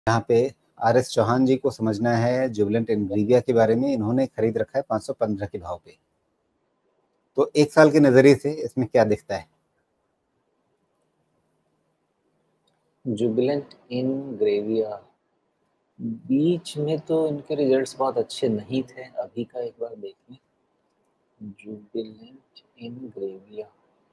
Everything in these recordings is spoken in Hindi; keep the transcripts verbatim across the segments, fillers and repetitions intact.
यहाँ पे आर एस चौहान जी को समझना है जुबिलेंट इंग्रेविया के बारे में। इन्होंने खरीद रखा है पाँच सौ पंद्रह के भाव पे। तो एक साल के नजरिए से इसमें क्या दिखता है? जुबिलेंट इंग्रेविया बीच में तो इनके रिजल्ट्स बहुत अच्छे नहीं थे, अभी का एक बार देख लें। जुबिलेंट इंग्रेविया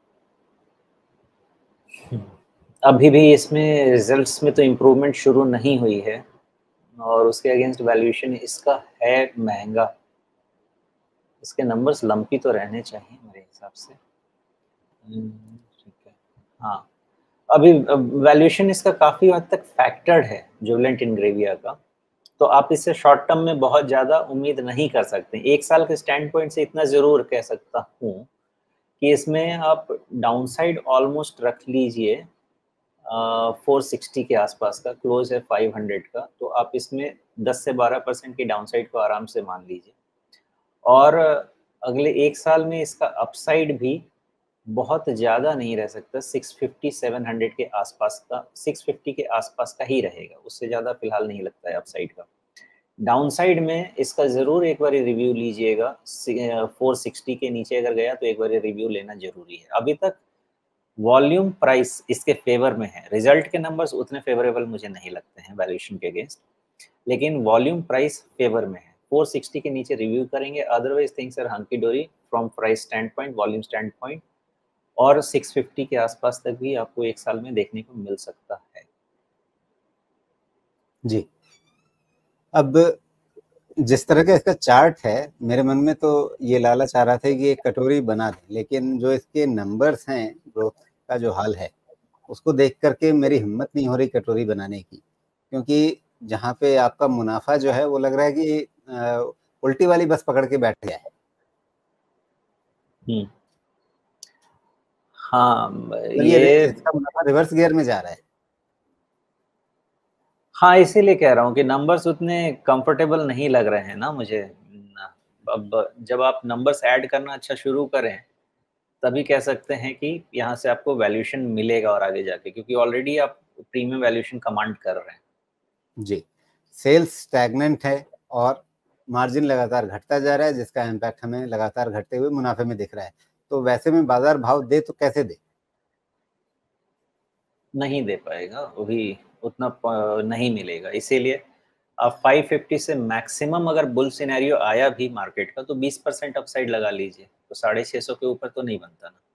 अभी भी इसमें रिजल्ट्स में तो इम्प्रूवमेंट शुरू नहीं हुई है और उसके अगेंस्ट वैल्यूएशन इसका है महंगा। इसके नंबर्स लंपी तो रहने चाहिए मेरे हिसाब से। ठीक है, हाँ अभी वैल्यूएशन इसका काफ़ी हद तक फैक्टर्ड है जुबिलेंट इंग्रेविया का, तो आप इससे शॉर्ट टर्म में बहुत ज़्यादा उम्मीद नहीं कर सकते। एक साल के स्टैंड पॉइंट से इतना ज़रूर कह सकता हूँ कि इसमें आप डाउनसाइड ऑलमोस्ट रख लीजिए फोर सिक्सटी के आसपास का, क्लोज है फाइव हंड्रेड का, तो आप इसमें दस से बारह परसेंट की डाउनसाइड को आराम से मान लीजिए। और अगले एक साल में इसका अपसाइड भी बहुत ज़्यादा नहीं रह सकता, सिक्स फिफ्टी सेवन हंड्रेड के आसपास का, सिक्स फिफ्टी के आसपास का ही रहेगा, उससे ज़्यादा फिलहाल नहीं लगता है अपसाइड का। डाउनसाइड में इसका ज़रूर एक बार रिव्यू लीजिएगा, फोर सिक्सटी के नीचे अगर गया तो एक बार रिव्यू लेना ज़रूरी है। अभी तक वॉल्यूम प्राइस इसके फेवर में है, रिजल्ट के नंबर्स उतने फेवरेबल मुझे नहीं लगते हैं वैल्यूएशन के अगेंस्ट, लेकिन वॉल्यूम प्राइस फेवर में है। फोर सिक्सटी के नीचे रिव्यू करेंगे, otherwise things are hunky dory from price standpoint, volume standpoint, और सिक्स फिफ्टी के आसपास तक भी आपको एक साल में देखने को मिल सकता है। जी, अब जिस तरह का इसका चार्ट है, मेरे मन में तो ये लालच आ रहा था कि एक कटोरी बना दें, लेकिन जो इसके नंबर्स हैं, ग्रोथ का जो हाल है, उसको देख करके मेरी हिम्मत नहीं हो रही कटोरी बनाने की, क्योंकि जहाँ पे आपका मुनाफा जो है वो लग रहा है कि आ, उल्टी वाली बस पकड़ के बैठ गया है। हम्म, हाँ मतलब ये ये इसका मुनाफा रिवर्स गियर में जा रहा है। हाँ इसीलिए कह रहा हूँ कि नंबर्स उतने कंफर्टेबल नहीं लग रहे हैं ना मुझे। अब जब आप नंबर्स ऐड करना अच्छा शुरू करें तभी कह सकते हैं कि यहाँ से आपको वैल्यूएशन मिलेगा और आगे जाके, क्योंकि ऑलरेडी आप प्रीमियम वैल्यूएशन कमांड कर रहे हैं। जी, सेल्स स्टैग्नेंट है और मार्जिन लगातार घटता जा रहा है, जिसका इम्पैक्ट हमें लगातार घटते हुए मुनाफे में दिख रहा है। तो वैसे में बाजार भाव दे तो कैसे दे? नहीं दे पाएगा, वही उतना नहीं मिलेगा, इसीलिए आप फाइव फिफ्टी से मैक्सिमम अगर बुल सिनेरियो आया भी मार्केट का तो बीस परसेंट अपसाइड लगा लीजिए, तो साढ़े छः सौ के ऊपर तो नहीं बनता ना।